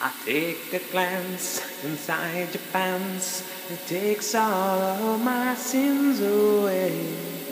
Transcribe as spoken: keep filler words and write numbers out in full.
I take a glance inside your pants. It takes all of my sins away.